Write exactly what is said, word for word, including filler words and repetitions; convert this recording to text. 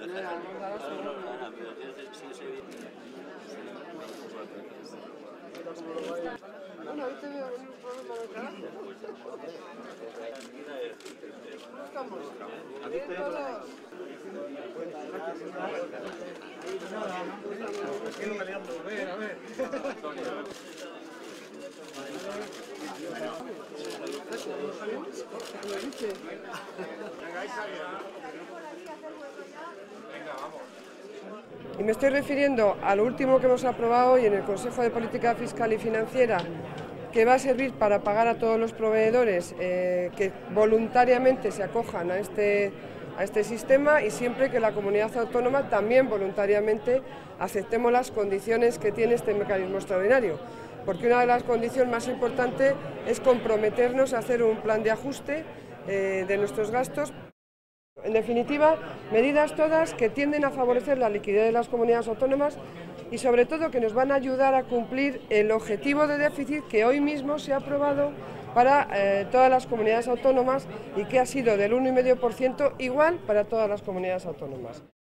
Bueno, ahí te veo con un problema de carácter. Estamos. A ver, a ver. Y me estoy refiriendo al último que hemos aprobado hoy en el Consejo de Política Fiscal y Financiera, que va a servir para pagar a todos los proveedores eh, que voluntariamente se acojan a este, a este sistema, y siempre que la comunidad autónoma también voluntariamente aceptemos las condiciones que tiene este mecanismo extraordinario. Porque una de las condiciones más importantes es comprometernos a hacer un plan de ajuste eh, de nuestros gastos. En definitiva, medidas todas que tienden a favorecer la liquidez de las comunidades autónomas y sobre todo que nos van a ayudar a cumplir el objetivo de déficit que hoy mismo se ha aprobado para eh, todas las comunidades autónomas y que ha sido del uno coma cinco por ciento igual para todas las comunidades autónomas.